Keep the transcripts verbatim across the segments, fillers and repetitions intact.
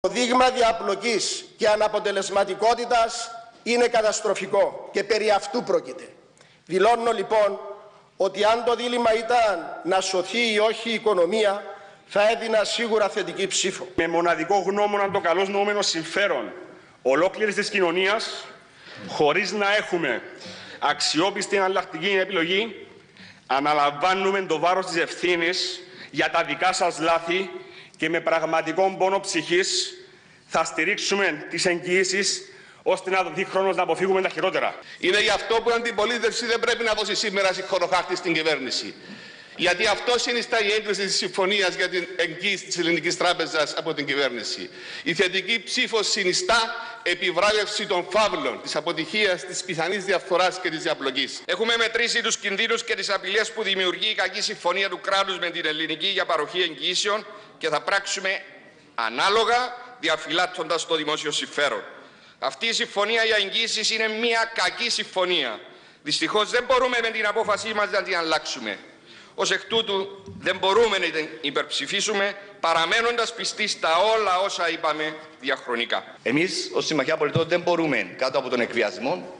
Το δείγμα διαπλοκής και αναποτελεσματικότητας είναι καταστροφικό και περί αυτού πρόκειται. Δηλώνω λοιπόν ότι αν το δίλημμα ήταν να σωθεί ή όχι η οικονομία, θα έδινα σίγουρα θετική ψήφο. Με μοναδικό γνώμονα το καλώς νοούμενο συμφέρον ολόκληρης της κοινωνίας, χωρίς να έχουμε αξιόπιστη εναλλακτική επιλογή, αναλαμβάνουμε το βάρος της ευθύνης για τα δικά σας λάθη και με πραγματικό πόνο ψυχής θα στηρίξουμε τις εγγυήσεις ώστε να δοθεί χρόνος να αποφύγουμε τα χειρότερα. Είναι γι' αυτό που η αντιπολίτευση δεν πρέπει να δώσει σήμερα συγχωροχάρτη στην κυβέρνηση. Γιατί αυτό συνιστά η έγκριση της συμφωνίας για την εγγύηση της Ελληνικής Τράπεζας από την κυβέρνηση. Η θετική ψήφος συνιστά επιβράβευση των φαύλων, της αποτυχίας, της πιθανής διαφθοράς και της διαπλοκής. Έχουμε μετρήσει τους κινδύνους και τις απειλές που δημιουργεί η κακή συμφωνία του κράτους με την ελληνική για παροχή εγγυήσεων και θα πράξουμε ανάλογα, διαφυλάττοντας το δημόσιο συμφέρον. Αυτή η συμφωνία για εγγύησεις είναι μια κακή συμφωνία. Δυστυχώς δεν μπορούμε με την απόφασή μας να την αλλάξουμε. Ως εκ τούτου δεν μπορούμε να την υπερψηφίσουμε παραμένοντας πιστοί στα όλα όσα είπαμε διαχρονικά. Εμείς ως Συμμαχία Πολιτών δεν μπορούμε κάτω από τον εκβιασμό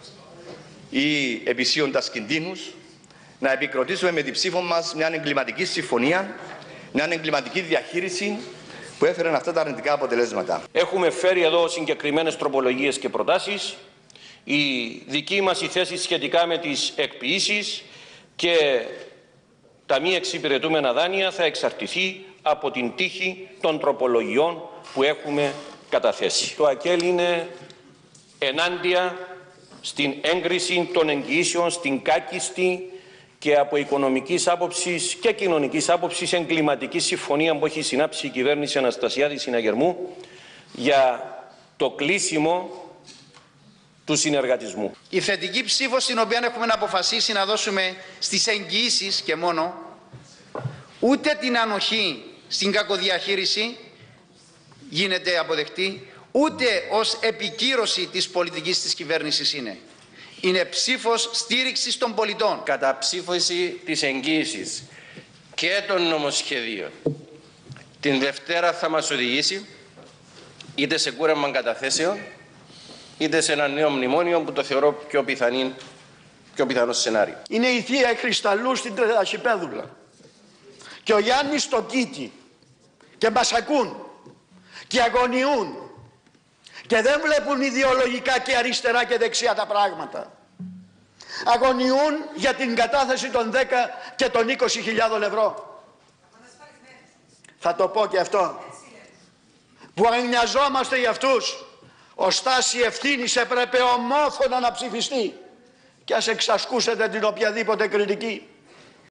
ή επισύοντας κινδύνους να επικροτήσουμε με την ψήφο μας μια εγκληματική συμφωνία, μια εγκληματική διαχείριση που έφεραν αυτά τα αρνητικά αποτελέσματα. Έχουμε φέρει εδώ συγκεκριμένες τροπολογίες και προτάσεις. Η δική μας η θέση σχετικά με τις εκποιήσεις και τα μη εξυπηρετούμενα δάνεια θα εξαρτηθεί από την τύχη των τροπολογιών που έχουμε καταθέσει. Το ΑΚΕΛ είναι ενάντια στην έγκριση των εγγυήσεων στην κάκιστη και από οικονομικής άποψης και κοινωνικής άποψης εγκληματική συμφωνία που έχει συνάψει η κυβέρνηση Αναστασιάδη Συναγερμού για το κλείσιμο του συνεργατισμού. Η θετική ψήφος την οποία έχουμε αποφασίσει να δώσουμε στις εγγυήσεις και μόνο, ούτε την ανοχή στην κακοδιαχείριση γίνεται αποδεκτή, ούτε ως επικύρωση της πολιτικής της κυβέρνησης είναι. Είναι ψήφος στήριξης των πολιτών. Καταψήφιση της εγγύησης και των νομοσχεδίων την Δευτέρα θα μας οδηγήσει είτε σε κούρεμα καταθέσεων είτε σε ένα νέο μνημόνιο που το θεωρώ πιο, πιθανή, πιο πιθανό σενάριο. Είναι η θεία Χρισταλού στην Τρεδασιπέδουλα και ο Γιάννης στο Κίτι και μας ακούν και αγωνιούν και δεν βλέπουν ιδεολογικά και αριστερά και δεξιά τα πράγματα. Αγωνιούν για την κατάθεση των δέκα και των είκοσι χιλιάδων ευρώ. Θα το πω και αυτό. Που ανοιαζόμαστε για αυτούς. Ο στάση ευθύνης έπρεπε ομόφωνα να ψηφιστεί και ας εξασκούσετε την οποιαδήποτε κριτική.